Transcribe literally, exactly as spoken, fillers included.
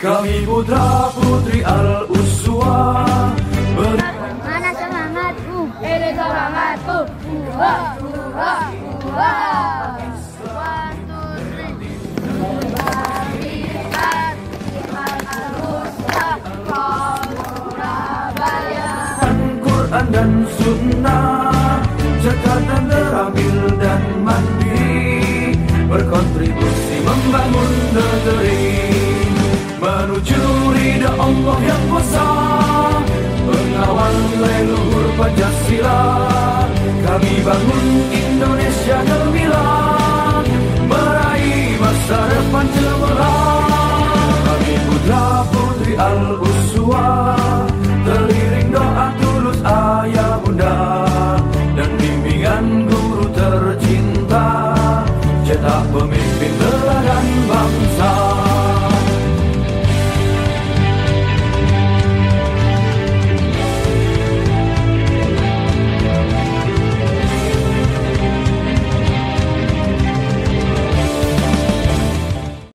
Kami putra putri Al-Uswah. Mana semangatku? Ini semangatku. Uha, uha, uha. One, two, three. Kebangkitan Al-Uswah Surabaya. Quran dan Sunnah, Jakarta terambil dan mandiri, berkontribusi membangun negeri menuju ridha Allah yang kuasa, mengawal leluhur Pancasila. Kami bangun Indonesia gemilang, meraih masa depan cemerlang. Kami putra putri Al-Uswah.